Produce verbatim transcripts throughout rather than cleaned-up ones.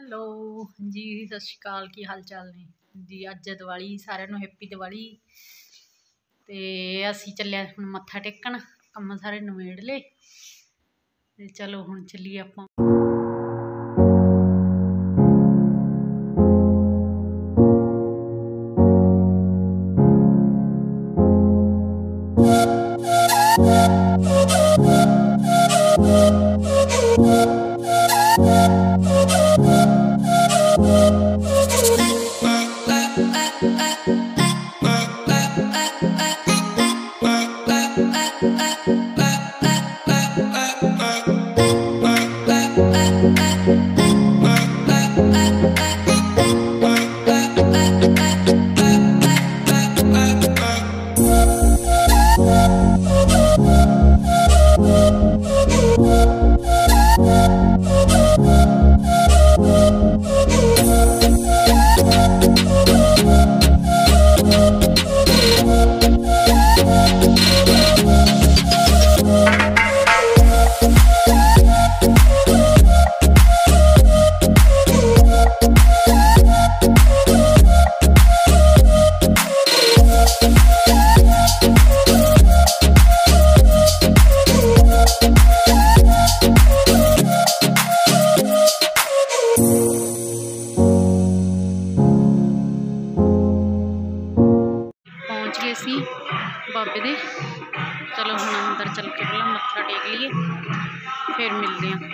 Hello जी, सत श्री अकाल। की हाल चाल ने जी। अज दिवाली, सारिਆਂ ਨੂੰ हैप्पी दिवाली। तो असी चलिया हुण मत्था टेकण, कम सारे नवेड़ ले। चलो हुण चलीए आपां। सी बाबे दे। चलो हम अंदर चल के पहला मत्था टेक लीए, फिर मिलते हैं।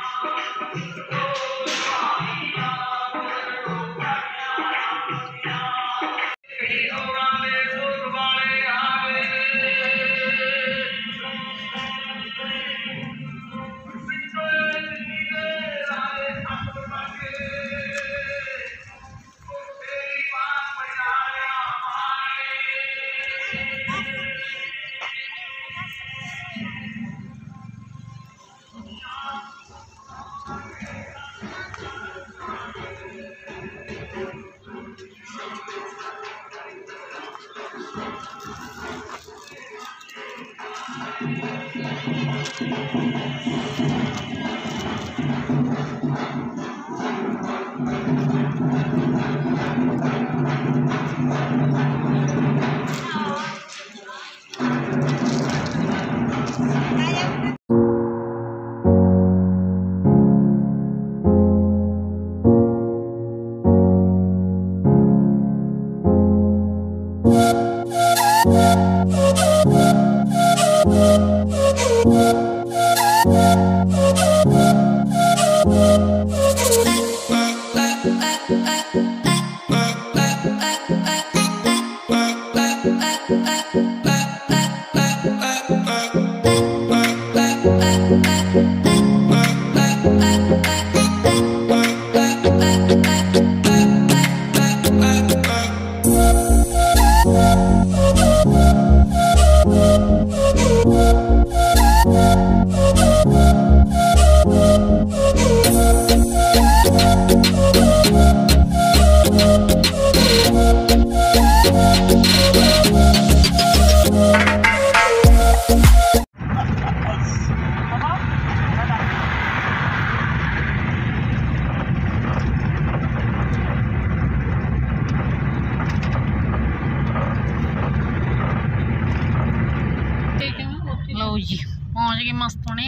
लो जी पहुंच गए मस्त होने।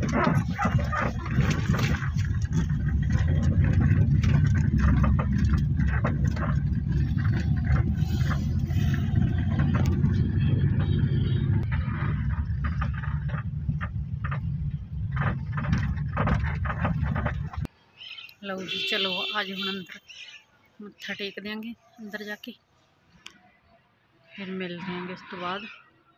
लो जी चलो आज हम अंदर मत्था टेक देंगे, अंदर जाके फिर मिल देंगे उस तो बाद।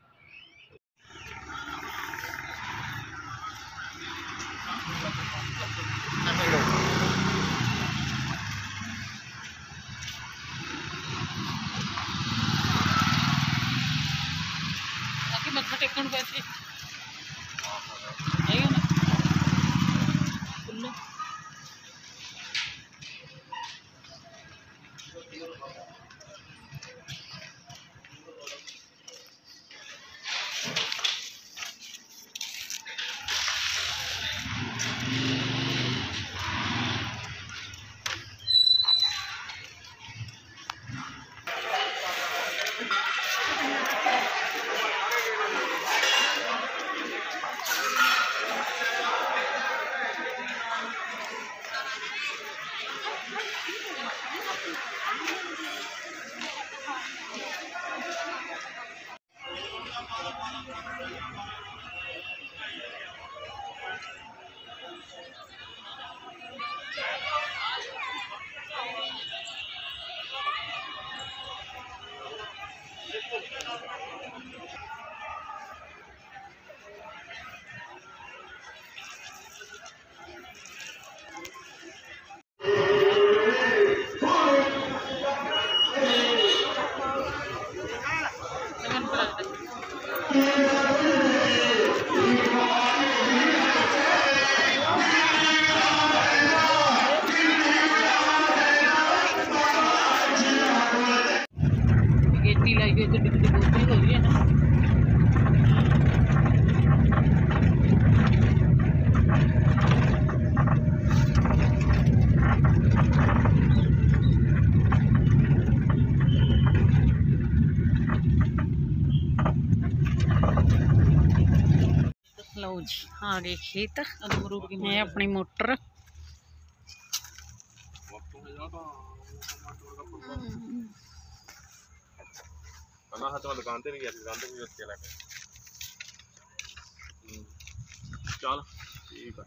मत्था टेकन पैसे गेटी लाई गई तो डिग डिग होती हो रही है ना। लो जी आ गए खेत, ये अपनी मोटर। दुकान ते नहीं गया, दुकान ते भी रख के लगे। चल ठीक है।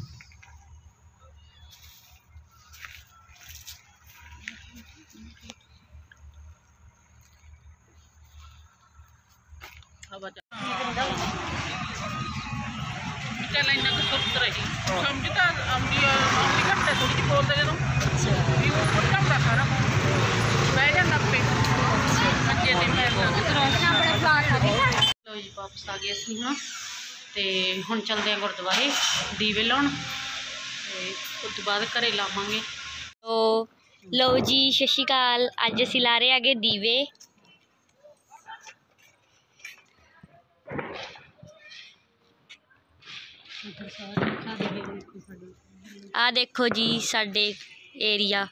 चल इन्ना तो सुस्त रही समझी तो आमदी आमदी घट्ट है थोड़ी बोलते जो भी वो कुछ कम रखा ना बह जाना पे मंजे ते पैर लग। लो जी वापस आ गए असं हम तो हम चलते हैं गुरुद्वारे दीवे लाने उस तो बाद घरे लावांगे। तो लो जी सत श्री अकाल, अज असीं ला रहे आगे दीवे। आ देखो जी साडे एरिया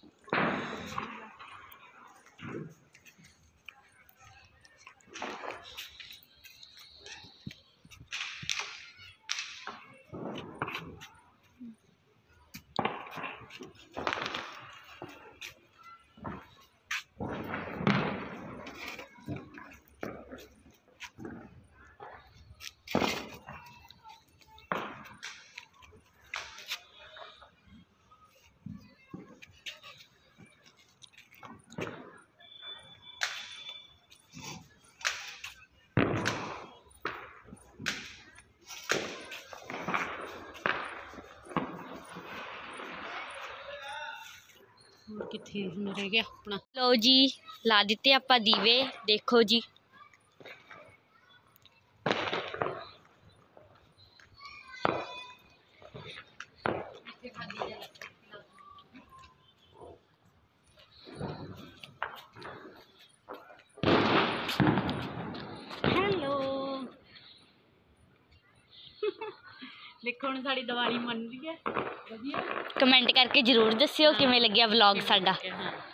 किथे रह गया अपना। लो जी ला दिते आपां दीवे, देखो जी। हेलो देखो हम साड़ी दिवाली मन रही है। कमेंट करके जरूर दस्सियो किवें लग्गिया व्लॉग साडा।